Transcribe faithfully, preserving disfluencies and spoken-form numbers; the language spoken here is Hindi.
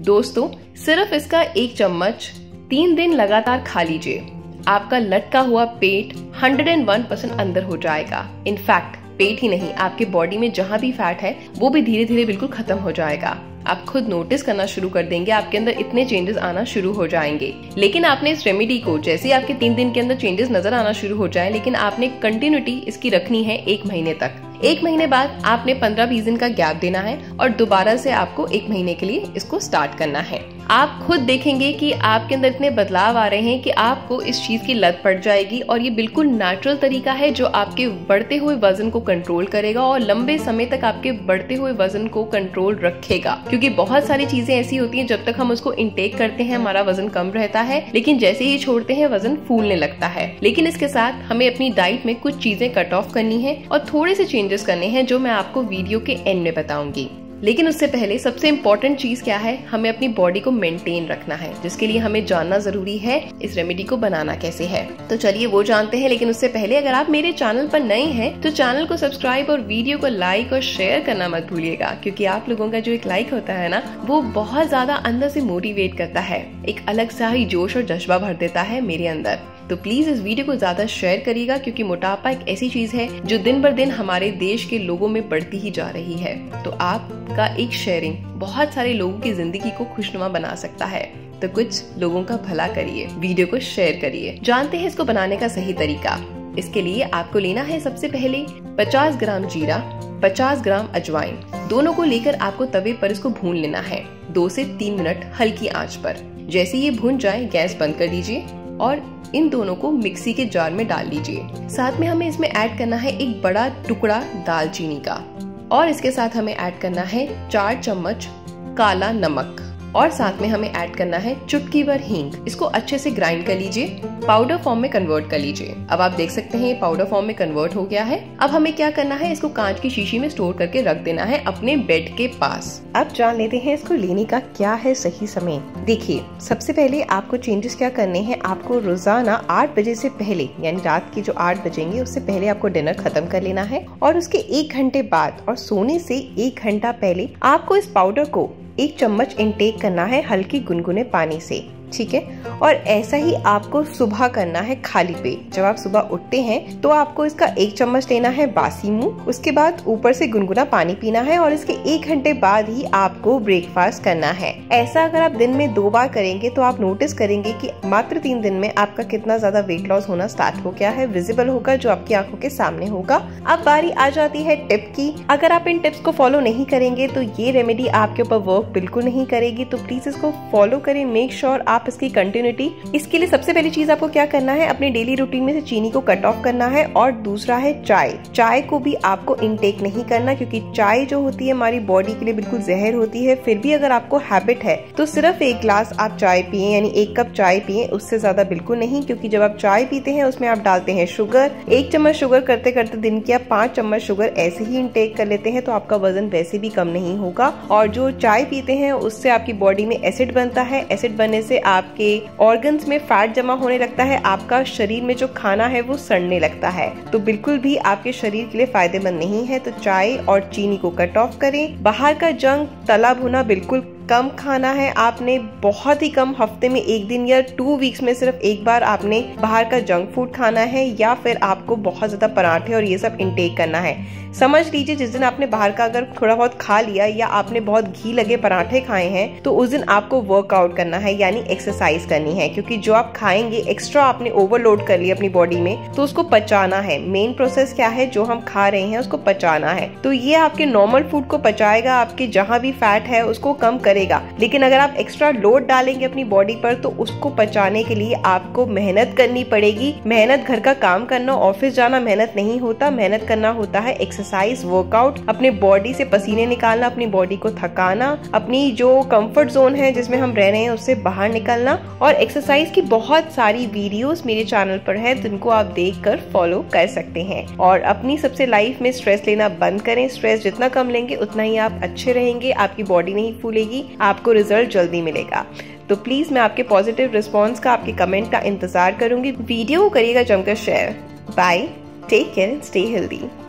दोस्तों सिर्फ इसका एक चम्मच तीन दिन लगातार खा लीजिए, आपका लटका हुआ पेट एक सौ एक परसेंट अंदर हो जाएगा। इनफैक्ट पेट ही नहीं, आपके बॉडी में जहां भी फैट है वो भी धीरे धीरे बिल्कुल खत्म हो जाएगा। आप खुद नोटिस करना शुरू कर देंगे, आपके अंदर इतने चेंजेस आना शुरू हो जाएंगे। लेकिन आपने इस रेमेडी को, जैसे ही आपके तीन दिन के अंदर चेंजेस नजर आना शुरू हो जाए, लेकिन आपने कंटिन्यूटी इसकी रखनी है एक महीने तक। एक महीने बाद आपने पंद्रह बीस दिन का गैप देना है और दोबारा से आपको एक महीने के लिए इसको स्टार्ट करना है। आप खुद देखेंगे कि आपके अंदर इतने बदलाव आ रहे हैं कि आपको इस चीज की लत पड़ जाएगी। और ये बिल्कुल नेचुरल तरीका है जो आपके बढ़ते हुए वजन को कंट्रोल करेगा और लंबे समय तक आपके बढ़ते हुए वजन को कंट्रोल रखेगा। क्योंकि बहुत सारी चीजें ऐसी होती हैं, जब तक हम उसको इनटेक करते हैं हमारा वजन कम रहता है, लेकिन जैसे ही छोड़ते हैं वजन फूलने लगता है। लेकिन इसके साथ हमें अपनी डाइट में कुछ चीजें कट ऑफ करनी है और थोड़े से चेंजेस करने हैं जो मैं आपको वीडियो के एंड में बताऊंगी। लेकिन उससे पहले सबसे इम्पोर्टेंट चीज क्या है, हमें अपनी बॉडी को मेंटेन रखना है, जिसके लिए हमें जानना जरूरी है इस रेमेडी को बनाना कैसे है। तो चलिए वो जानते हैं। लेकिन उससे पहले अगर आप मेरे चैनल पर नए हैं तो चैनल को सब्सक्राइब और वीडियो को लाइक और शेयर करना मत भूलिएगा, क्योंकि आप लोगों का जो एक लाइक होता है ना, वो बहुत ज्यादा अंदर से मोटिवेट करता है, एक अलग सा ही जोश और जज्बा भर देता है मेरे अंदर। तो प्लीज इस वीडियो को ज्यादा शेयर करिएगा, क्योंकि मोटापा एक ऐसी चीज है जो दिन बर दिन हमारे देश के लोगों में बढ़ती ही जा रही है। तो आपका एक शेयरिंग बहुत सारे लोगों की जिंदगी को खुशनुमा बना सकता है। तो कुछ लोगों का भला करिए, वीडियो को शेयर करिए। जानते हैं इसको बनाने का सही तरीका। इसके लिए आपको लेना है सबसे पहले पचास ग्राम जीरा, पचास ग्राम अजवाइन, दोनों को लेकर आपको तवे पर इसको भून लेना है दो से तीन मिनट हल्की आंच पर। जैसे ये भून जाए गैस बंद कर दीजिए और इन दोनों को मिक्सी के जार में डाल लीजिए। साथ में हमें इसमें ऐड करना है एक बड़ा टुकड़ा दालचीनी का, और इसके साथ हमें ऐड करना है चार चम्मच काला नमक, और साथ में हमें ऐड करना है चुटकी भर हींग। इसको अच्छे से ग्राइंड कर लीजिए, पाउडर फॉर्म में कन्वर्ट कर लीजिए। अब आप देख सकते हैं ये पाउडर फॉर्म में कन्वर्ट हो गया है। अब हमें क्या करना है, इसको कांच की शीशी में स्टोर करके रख देना है अपने बेड के पास। अब जान लेते हैं इसको लेने का क्या है सही समय। देखिए, सबसे पहले आपको चेंजेस क्या करने हैं, आपको रोजाना आठ बजे से पहले, यानी रात के जो आठ बजेंगे उससे पहले आपको डिनर खत्म कर लेना है, और उसके एक घंटे बाद और सोने से एक घंटा पहले आपको इस पाउडर को एक चम्मच इनटेक करना है हल्की गुनगुने पानी से। ठीक है, और ऐसा ही आपको सुबह करना है खाली पेट। जब आप सुबह उठते हैं तो आपको इसका एक चम्मच लेना है बासी मुंह, उसके बाद ऊपर से गुनगुना पानी पीना है, और इसके एक घंटे बाद ही आपको ब्रेकफास्ट करना है। ऐसा अगर आप दिन में दो बार करेंगे तो आप नोटिस करेंगे कि मात्र तीन दिन में आपका कितना ज्यादा वेट लॉस होना स्टार्ट हो गया है, विजिबल होगा, जो आपकी आंखों के सामने होगा। अब बारी आ जाती है टिप की। अगर आप इन टिप्स को फॉलो नहीं करेंगे तो ये रेमेडी आपके ऊपर वर्क बिल्कुल नहीं करेगी। तो प्लीज इसको फॉलो करें, मेक श्योर आप इसकी कंटिन्यूटी। इसके लिए सबसे पहली चीज आपको क्या करना है, अपने डेली रूटीन में से चीनी को कट ऑफ करना है, और दूसरा है चाय। चाय को भी आपको इनटेक नहीं करना, क्योंकि चाय जो होती है हमारी बॉडी के लिए बिल्कुल जहर होती है। फिर भी अगर आपको हैबिट है तो सिर्फ एक ग्लास आप चाय पिए, यानी एक कप चाय पिए, उससे ज्यादा बिल्कुल नहीं। क्योंकि जब आप चाय पीते हैं उसमें आप डालते हैं शुगर। एक चम्मच शुगर करते करते दिन की आप पांच चम्मच शुगर ऐसे ही इनटेक कर लेते हैं तो आपका वजन वैसे भी कम नहीं होगा। और जो चाय पीते हैं उससे आपकी बॉडी में एसिड बनता है, एसिड बनने से आपके ऑर्गन्स में फैट जमा होने लगता है, आपका शरीर में जो खाना है वो सड़ने लगता है, तो बिल्कुल भी आपके शरीर के लिए फायदेमंद नहीं है। तो चाय और चीनी को कट ऑफ करें। बाहर का जंक तला भुना बिल्कुल कम खाना है आपने, बहुत ही कम, हफ्ते में एक दिन या टू वीक्स में सिर्फ एक बार आपने बाहर का जंक फूड खाना है, या फिर आपको बहुत ज्यादा पराठे और ये सब इंटेक करना है। समझ लीजिए जिस दिन आपने बाहर का अगर थोड़ा बहुत खा लिया या आपने बहुत घी लगे पराठे खाए हैं तो उस दिन आपको वर्कआउट करना है, यानी एक्सरसाइज करनी है। क्योंकि जो आप खाएंगे एक्स्ट्रा आपने ओवरलोड कर लिया अपनी बॉडी में, तो उसको पचाना है। मेन प्रोसेस क्या है, जो हम खा रहे हैं उसको पचाना है। तो ये आपके नॉर्मल फूड को पचाएगा, आपके जहां भी फैट है उसको कम करेगा। लेकिन अगर आप एक्स्ट्रा लोड डालेंगे अपनी बॉडी पर तो उसको पचाने के लिए आपको मेहनत करनी पड़ेगी। मेहनत, घर का काम करना, ऑफिस जाना मेहनत नहीं होता, मेहनत करना होता है एक्सरसाइज, वर्कआउट, अपने बॉडी से पसीने निकालना, अपनी बॉडी को थकाना, अपनी जो कंफर्ट जोन है जिसमें हम रह रहे हैं उससे बाहर निकलना। और एक्सरसाइज की बहुत सारी वीडियोस मेरे चैनल पर है, जिनको आप देखकर फॉलो कर सकते हैं। और अपनी सबसे लाइफ में स्ट्रेस लेना बंद करें। स्ट्रेस जितना कम लेंगे उतना ही आप अच्छे रहेंगे, आपकी बॉडी नहीं फूलेगी, आपको रिजल्ट जल्दी मिलेगा। तो प्लीज मैं आपके पॉजिटिव रिस्पॉन्स का, आपके कमेंट का इंतजार करूंगी। वीडियो को करिएगा जमकर share. Bye, take care, stay healthy.